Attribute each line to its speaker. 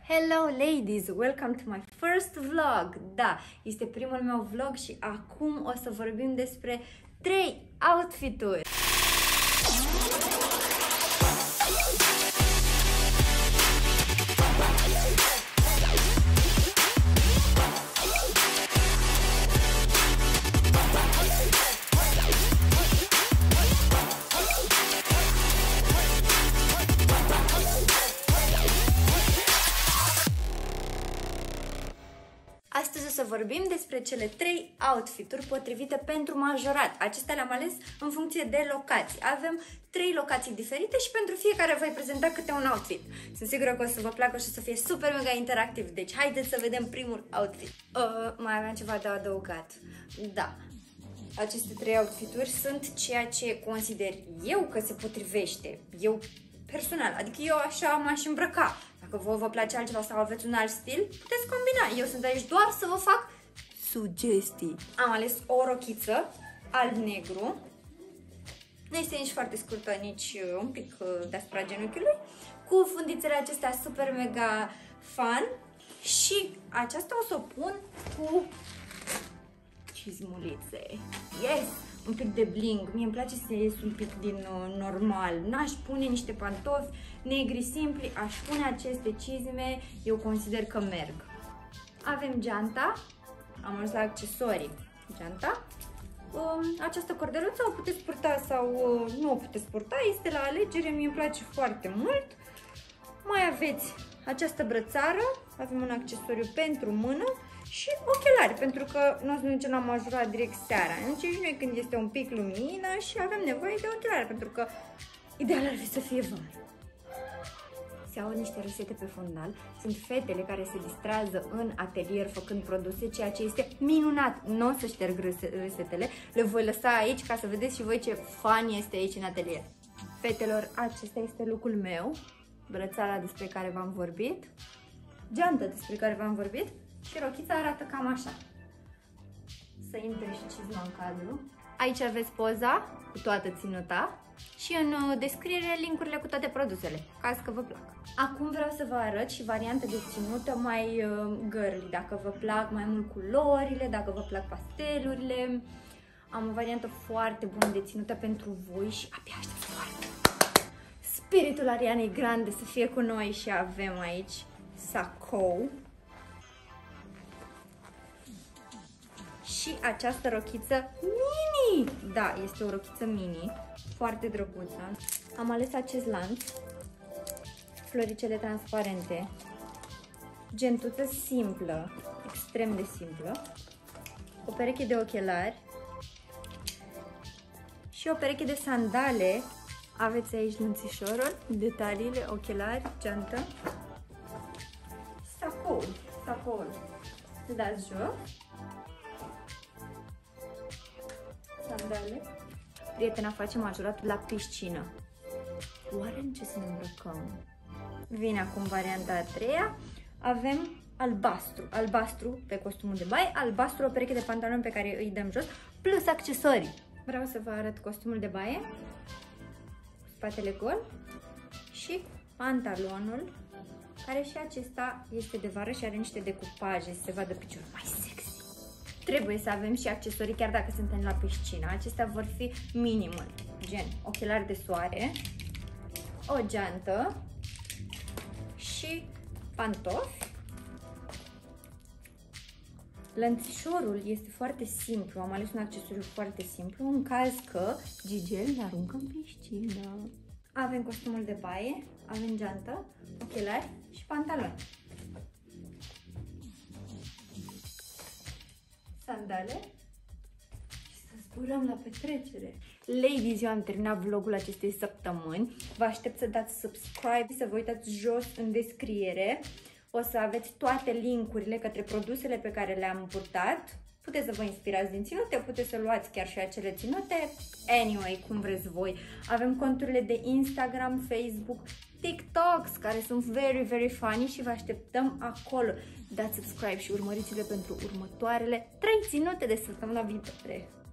Speaker 1: Hello ladies, welcome to my first vlog. Da, este primul meu vlog și acum o să vorbim despre 3 outfituri. Astăzi o să vorbim despre cele 3 outfituri potrivite pentru majorat. Acestea le-am ales în funcție de locații. Avem 3 locații diferite și pentru fiecare voi prezenta câte un outfit. Sunt sigură că o să vă placă și o să fie super mega interactiv. Deci haideți să vedem primul outfit. Mai aveam ceva de adăugat. Da. Aceste 3 outfituri sunt ceea ce consider eu că se potrivește. Eu personal, adică eu așa m-aș îmbrăca. Dacă vă place altceva sau aveți un alt stil, puteți combina. Eu sunt aici doar să vă fac sugestii. Am ales o rochiță alb-negru. Nu este nici foarte scurtă, nici un pic deasupra genunchiului. Cu fundițele acestea super mega fun. Și aceasta o să o pun cu cizmulițe. Yes! Un pic de bling. Mie îmi place să ies un pic din normal. N-aș pune niște pantofi negri simpli, aș pune aceste cizme, eu consider că merg. Avem geanta, am ajuns la accesorii. Geanta. Această cordeluță o puteți purta sau nu o puteți purta, este la alegere, mie îmi place foarte mult. Mai aveți această brățară, avem un accesoriu pentru mână și ochelari, pentru că nu o să ne ducem la majorat direct seara. Nici noi când este un pic lumină și avem nevoie de ochelari, pentru că ideal ar fi să fie vară. Se aud niște râsete pe fundal. Sunt fetele care se distrează în atelier făcând produse, ceea ce este minunat. Nu o să șterg râsetele, le voi lăsa aici ca să vedeți și voi ce fun este aici în atelier. Fetelor, acesta este look-ul meu. Brățara despre care v-am vorbit, geantă despre care v-am vorbit și rochița arată cam așa. Să intre și cizma în cadru. Aici aveți poza cu toată ținuta și în descriere link-urile cu toate produsele, caz că vă plac. Acum vreau să vă arăt și varianta de ținută mai girly, dacă vă plac mai mult culorile, dacă vă plac pastelurile. Am o variantă foarte bună de ținută pentru voi și abia aștept foarte. Spiritul Arianei Grande să fie cu noi și avem aici sacou. Și această rochiță mini! Da, este o rochiță mini, foarte drăguță. Am ales acest lanț, floricele transparente, gentuță simplă, extrem de simplă, o pereche de ochelari și o pereche de sandale. Aveți aici lănțișorul, detaliile, ochelari, geantă, sacoul. Să dați jos. Sandale. Prietena face majoratul la piscină. Oare în ce să ne îmbrăcăm? Vine acum varianta a treia. Avem albastru pe costumul de baie, albastru o pereche de pantaloni pe care îi dăm jos, plus accesorii. Vreau să vă arăt costumul de baie, spatele gol și pantalonul, care și acesta este de vară și are niște decupaje, să se vadă piciorul mai sexy. Trebuie să avem și accesorii chiar dacă suntem la piscină. Acestea vor fi minimal, gen ochelari de soare, o geantă și pantofi. Lănțișorul este foarte simplu, am ales un accesoriu foarte simplu în caz că Gigel ne aruncă în piscină. Avem costumul de baie, avem geantă, ochelari și pantaloni. Sandale și să zburăm la petrecere. Ladies, eu am terminat vlogul acestei săptămâni. Vă aștept să dați subscribe, să vă uitați jos în descriere. O să aveți toate linkurile către produsele pe care le-am purtat. Puteți să vă inspirați din ținute, puteți să luați chiar și acele ținute. Anyway, cum vreți voi. Avem conturile de Instagram, Facebook, TikToks, care sunt very funny și vă așteptăm acolo. Dați subscribe și urmăriți-le pentru următoarele 3 ținute de săptămâna viitoare.